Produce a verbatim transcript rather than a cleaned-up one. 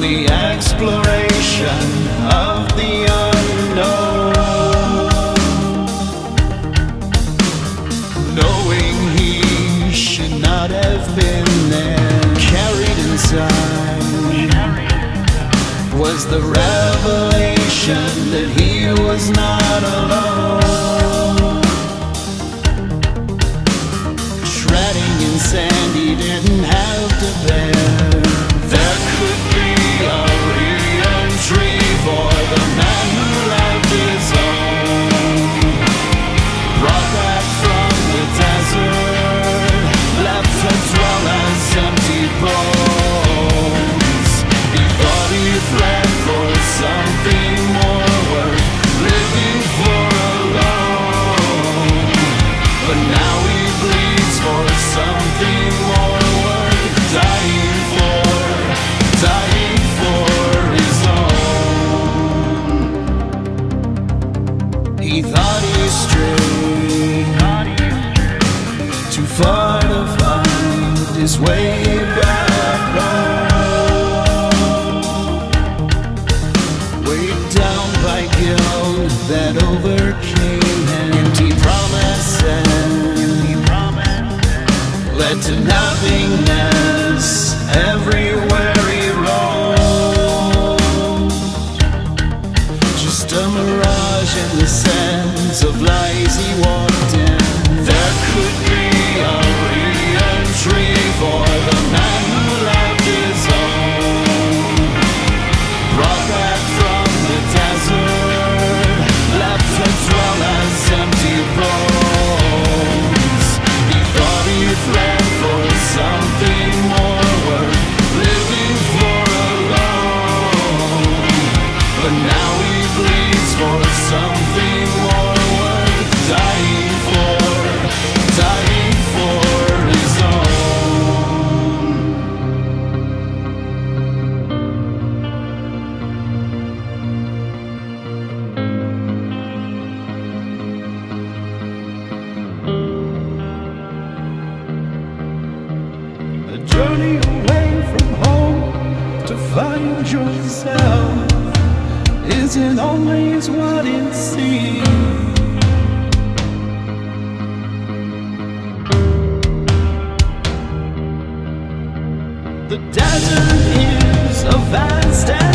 the exploration of the unknown, knowing he should not have been there. Carried inside was the revelation that he was not alone. Treading in sand he didn't have to bear. There could be a re-entry for the man who left his home, brought back from the desert, left as well as empty bones. He thought he fled for something more worth living for alone, but now he bleeds for something more worth dying for, dying for his own. He thought he strayed too far to find his way back home, weighed down by guilt that overcame him. Empty promises led to nothingness everywhere he roamed. Just a mirage in the sands of lies he walked in. There could be a re-entry for the man who left his home, brought back from the desert, left as well as empty bones. He thought he fled for something more worth living for alone, but now he bleeds for something more worth dying for, dying for his own. A journey away from home to find yourself isn't always what it seems. The desert is a vast